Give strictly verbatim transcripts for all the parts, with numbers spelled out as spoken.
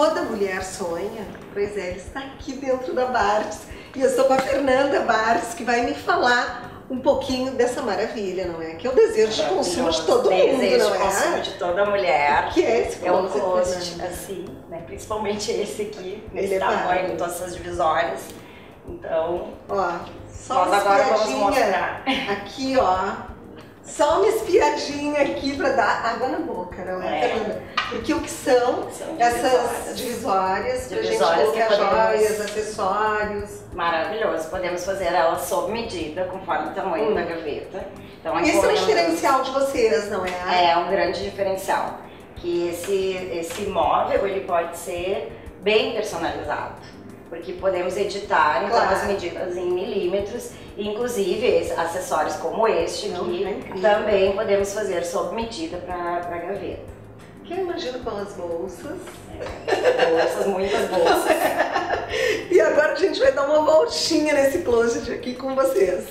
toda mulher sonha, pois é, ele está aqui dentro da Bartz. E eu estou com a Fernanda Bartz, que vai me falar um pouquinho dessa maravilha, não é? Que é o desejo de consumo de todo mundo, desejo não é? de consumo de toda mulher. O que é esse É um closet, closet assim, né? Principalmente esse aqui, nesse Ele é tamanho, bárbaro. com todas essas divisórias. Então, Ó, só nós uma agora vamos espiadinha mostrar. aqui, ó. Só uma espiadinha aqui para dar água na boca, não é, É. Fernanda? Porque o que são, São essas divisórias. divisórias pra gente Divisórias que colocar podemos- joias, acessórios. Maravilhoso, podemos fazer ela sob medida, conforme o tamanho Hum. da gaveta. Então, a Esse é o encomenda- diferencial de vocês, não é? É um grande diferencial, que esse, esse móvel ele pode ser bem personalizado, porque podemos editar então Claro. as medidas em milímetros, e inclusive esses acessórios como este Não, aqui é incrível. também podemos fazer sob medida para a gaveta. Que eu imagino com as bolsas. Bolsas, muitas bolsas. E agora a gente vai dar uma voltinha nesse closet aqui com vocês.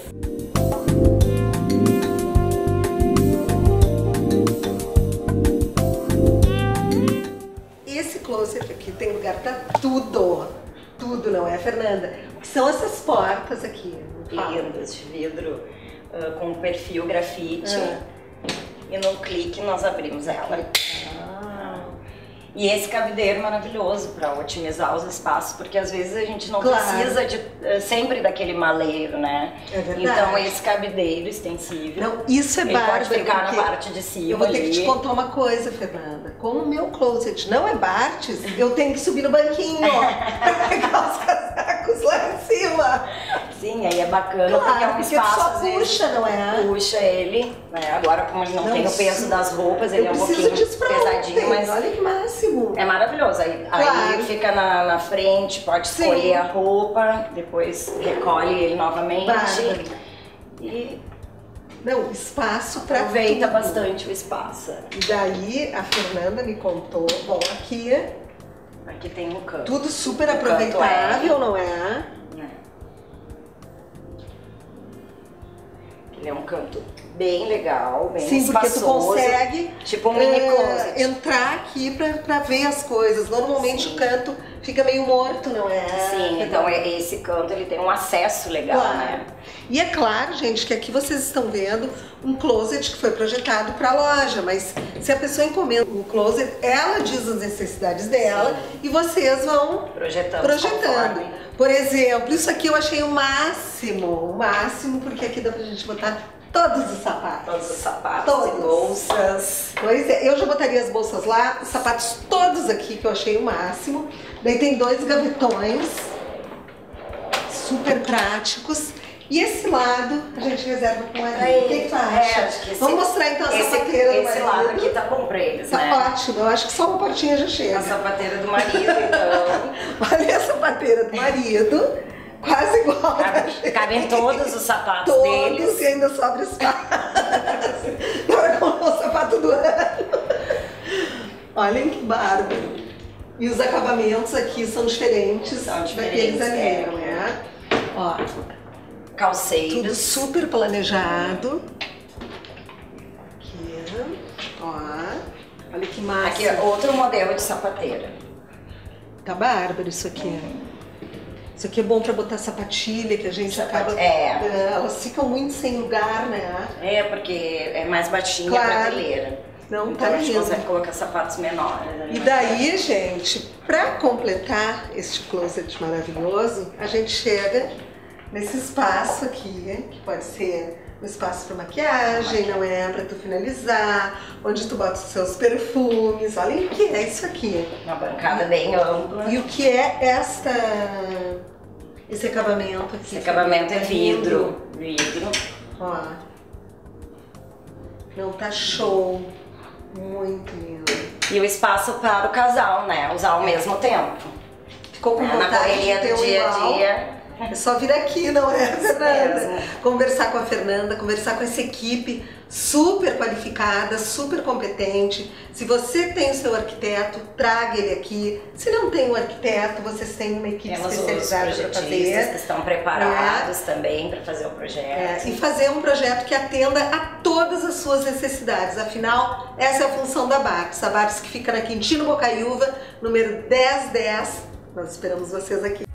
Esse closet aqui tem lugar pra tudo. Tudo, não é, Fernanda? O que são essas portas aqui? Fala. Lindas, de vidro, ah, com perfil grafite. Ah. E num clique nós abrimos ela. Ah. E esse cabideiro maravilhoso para otimizar os espaços, porque às vezes a gente não Claro. precisa de, eh, sempre daquele maleiro, né? É verdade. Então esse cabideiro extensível, Não, isso é ele bárbaro. pode ficar na porque parte de cima eu vou ter que ali. te contar uma coisa, Fernanda. Como o meu closet não é Bartz, eu tenho que subir no banquinho pra pegar os casacos lá em cima. Sim, aí é bacana porque é Claro, um porque tu espaço, só às vezes, puxa, não é? puxa ele, né? Agora como ele não, Não, tem o peso isso- das roupas, ele Eu é um preciso pouquinho disso pra pesadinho, ontem. mas Olha que máximo. é maravilhoso. Aí, aí Claro. fica na, na frente, pode Sim. escolher a roupa, depois recolhe ele novamente. Bárbaro. E Não, espaço pra aproveita tudo. bastante o espaço. E daí a Fernanda me contou, bom, aqui Aqui tem um canto. tudo super O canto aproveitável, não é? Né? Ele é um canto bem legal, bem Sim, porque tu espaçoso. consegue Tipo um mini eh, closet. entrar aqui pra, pra ver as coisas. Normalmente Sim. o canto fica meio morto, não é? Sim, então é- esse canto ele tem um acesso legal, Claro. né? E é claro, gente, que aqui vocês estão vendo um closet que foi projetado para a loja, mas se a pessoa encomenda o closet, ela diz as necessidades dela e vocês vão Projetando. projetando. conforme. Por exemplo, isso aqui eu achei o máximo, o máximo, porque aqui dá pra gente botar todos os sapatos. Todos os sapatos Todos. e bolsas. Pois é, eu já botaria as bolsas lá, os sapatos todos aqui, que eu achei o máximo. Daí tem dois gavetões, super práticos. E esse lado a gente reserva com a Maria. O que que tu acha? É, acho que esse- Vamos mostrar então a esse, sapateira do esse marido. lado aqui tá bom pra eles, Tá né? ótimo, eu acho que só uma portinha já chega. A sapateira do marido, então. Olha a sapateira do marido, quase igual a da Cabe- gente. Cabem todos os sapatos Todos deles. e ainda sobra espaço. Agora com o sapato do ano. Olhem que bárbaro. E os acabamentos aqui são diferentes, São daqueles diferentes, ali, é. não é? Ó, tudo Calceiros. super planejado. Aqui, ó. Olha que massa. Aqui é outro modelo de sapateira. Tá bárbaro isso aqui. Isso aqui é bom pra botar sapatilha, que a gente Sapat- acaba... é. Elas ficam muito sem lugar, né? É, porque é mais baixinha Claro. a prateleira. Não, Então tá a gente lindo. consegue colocar sapatos menores. ali E na daí, gente, pra completar este closet maravilhoso, a gente chega nesse espaço aqui, que pode ser um espaço para maquiagem, não é? Para tu finalizar, onde tu bota os seus perfumes. Olha o que é isso aqui. Uma bancada bem ampla. E o que é esta, esse acabamento aqui? Esse acabamento é vidro. Vidro. Ó, não tá show. Muito lindo. E o espaço para o casal, né? Usar ao mesmo tempo. Ficou com Né? Na vontade correria de ter do um dia a igual? dia, É só vir aqui, não é, Fernanda? Conversar com a Fernanda, conversar com essa equipe super qualificada, super competente. Se você tem o seu arquiteto, traga ele aqui. Se não tem o arquiteto, vocês têm uma equipe Temos especializada para fazer. que estão preparados é. também para fazer o projeto. É, e fazer um projeto que atenda a todas as suas necessidades. Afinal, essa é a função da Bartz. A Bartz que fica na Quintino Bocaiúva, número dez dez. Nós esperamos vocês aqui.